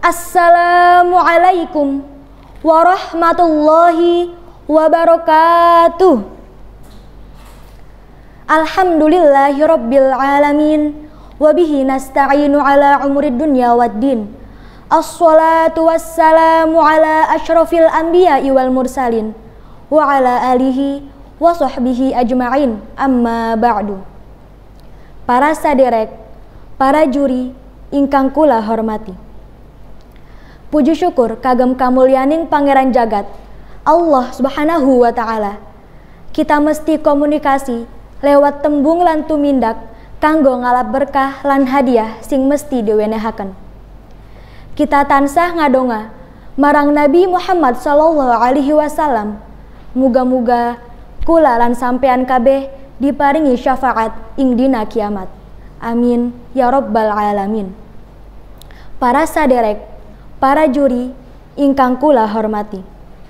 Assalamualaikum warahmatullahi wabarakatuh. Alhamdulillahi rabbil alamin, wabihi nasta'inu ala umurid dunya waddin. Assalatu wassalamu ala ashrafil anbiya'i wal mursalin wa ala alihi wa sahbihi ajma'in, amma ba'du. Para saderek, para juri ingkang kula hormati, puji syukur kagem kamulyaning Pangeran Jagat Allah Subhanahu wa Ta'ala. Kita mesti komunikasi lewat tembung lan tumindak kanggo ngalap berkah lan hadiah sing mesti diwenehaken. Kita tansah ngadonga marang Nabi Muhammad sallallahu alaihi wasallam, muga-muga kula lan sampean kabeh diparingi syafaat ing dina kiamat. Amin ya rabbal alamin. Para saderek, para juri ingkang kula hormati,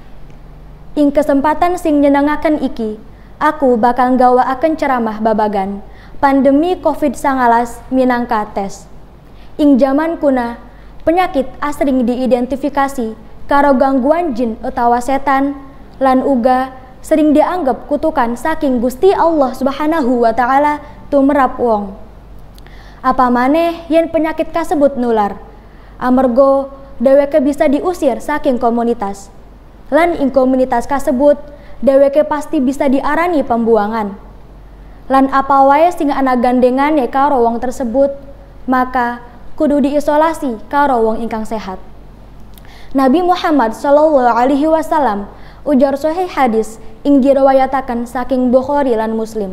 ing kesempatan sing nyenengaken iki aku bakal nggawakaken ceramah babagan pandemi COVID-19 minangka tes. Ing zaman kuna penyakit asring diidentifikasi karo gangguan jin utawa setan lan uga sering dianggap kutukan saking Gusti Allah Subhanahu wa Ta'ala tumrap wong. Apa maneh yen penyakit kasebut nular, amarga dheweke bisa diusir saking komunitas. Lan ing komunitas kasebut dheweke pasti bisa diarani pembuangan. Lan apa wae sing ana gandengane karo wong tersebut, maka kudu diisolasi karo wong ingkang sehat. Nabi Muhammad sallallahu alaihi wasallam ujar sahih hadis ing diriwayataken saking Bukhari lan Muslim.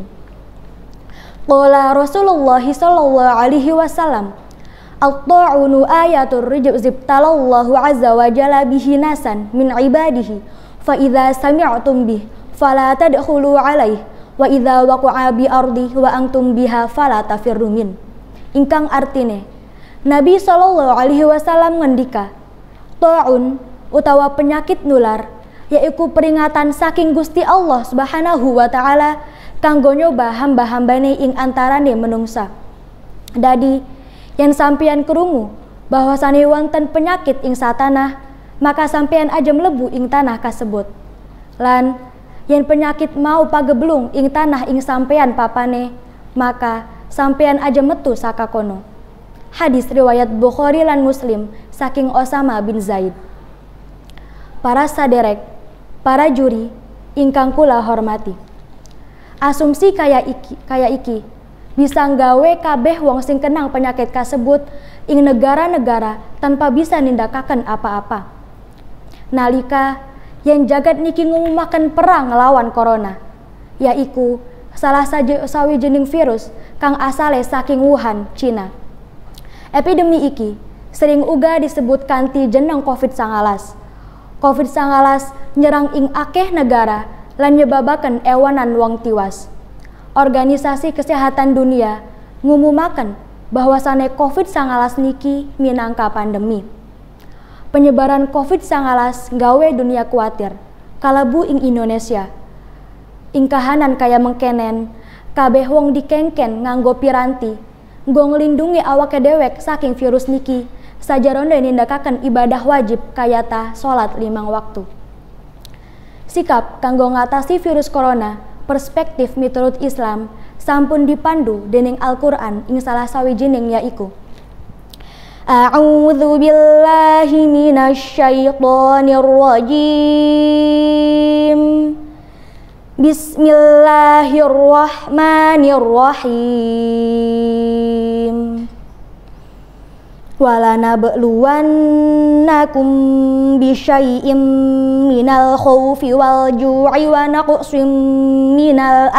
Qala Rasulullah sallallahu alaihi wasallam, at-ta'unu ayatur rizqtalallahu azza wa jalla bihi nasan min ibadihi, fa idza sami'tum bih fala tadkhulu alaihi wa idza waqa'a bi ardi wa antum biha fala tafirru min. Ingkang artine Nabi sallallahu alaihi wasallam ngendika, ta'un utawa penyakit nular yaiku peringatan saking Gusti Allah Subhanahu wa Ta'ala kanggo nyoba hamba-hambane ing antarane menungsa. Dadi yen sampeyan krungu bahwasane wonten penyakit ing satanah, maka sampeyan aja mlebu ing tanah kasebut. Lan yen penyakit mau pageblung ing tanah ing sampeyan papane, maka sampeyan aja metu saka kono. Hadis riwayat Bukhari lan Muslim saking Osama bin Zaid. Para saderek, para juri ingkang kula hormati, asumsi kaya iki bisa nggawe kabeh wong sing kenang penyakit kasebut ing negara-negara tanpa bisa nindakaken apa-apa. Nalika yen jagat niki ngumumaken perang nglawan corona, yaiku salah sawijining virus kang asale saking Wuhan, Cina. Epidemi iki sering uga disebut kanthi jeneng COVID-19. COVID-19 nyerang ing akeh negara lan nyebabaken ewanan wong tiwas. Organisasi Kesehatan Dunia ngumumaken bahwasane COVID-19 niki minangka pandemi. Penyebaran COVID-19 nggawe dunia kuatir, kalebu ing Indonesia. Ing kahanan kaya mengkenen, kabeh wong dikengken nganggo piranti, nggo nglindungi awake dewek saking virus niki, sajarone nindakaken ibadah wajib kayata salat 5 waktu. Sikap kanggo ngatasi virus corona perspektif miturut Islam sampun dipandu dening Al-Qur'an ing salah sawijining yaiku, A'udzu billahi minasyaitonir rajim. Bismillahirrahmanirrahim. Walanabluwannakum bisyai'im minal khawfi wal ju'i wa naqsim minal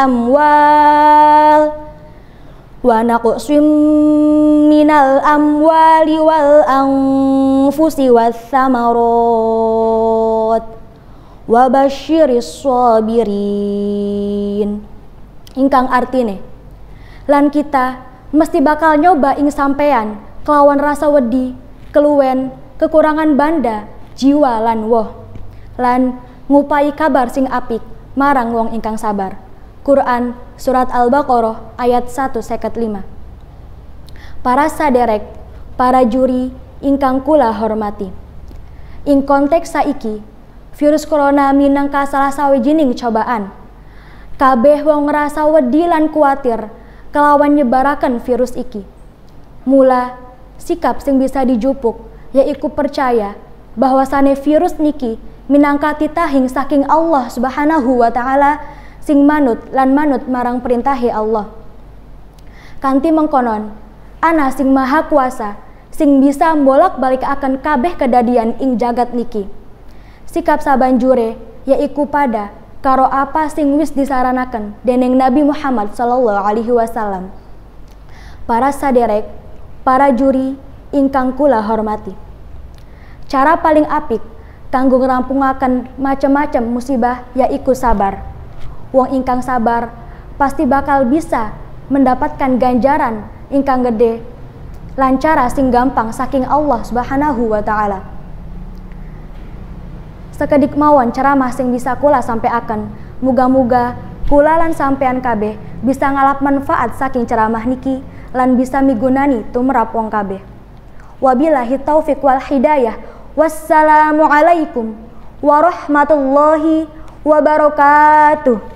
amwali wal anfusi wath thamarat wa basyiris sabirin. Ingkang artine, lan kita mesti bakal nyoba ing sampean kelawan rasa wedi, keluwen, kekurangan banda, jiwa lan woh, lan ngupai kabar sing apik marang wong ingkang sabar. Quran Surat Al-Baqarah ayat 155. Para saderek, para juri ingkang kula hormati. Ing konteks saiki, virus corona minangka salah sawijining cobaan. Kabeh wong ngerasa wedi lan kuatir kelawan nyebaraken virus iki. Mula sikap sing bisa dijupuk yaiku percaya bahwasane virus niki minangka titahing saking Allah Subhanahu wa taala sing manut lan manut marang perintahe Allah. Kanthi mengkonon, ana sing maha kuasa sing bisa bolak-balik akan kabeh kedadian ing jagat niki. Sikap sabanjure yaiku pada karo apa sing wis disaranaken dening Nabi Muhammad sallallahu alaihi wasallam. Para saderek, para juri ingkang kula hormati. Cara paling apik kanggo ngrampungaken macam-macam musibah yaiku sabar. Wong ingkang sabar pasti bakal bisa mendapatkan ganjaran ingkang gede lan cara sing gampang saking Allah Subhanahu wa taala. Sekedik mawon ceramah sing bisa kula sampeaken. Muga-muga kula lan sampean kabeh bisa ngalap manfaat saking ceramah niki lan bisa migunani tumrap wong kabeh. Wabillahi taufiq wal hidayah. Wassalamualaikum warahmatullahi wabarakatuh.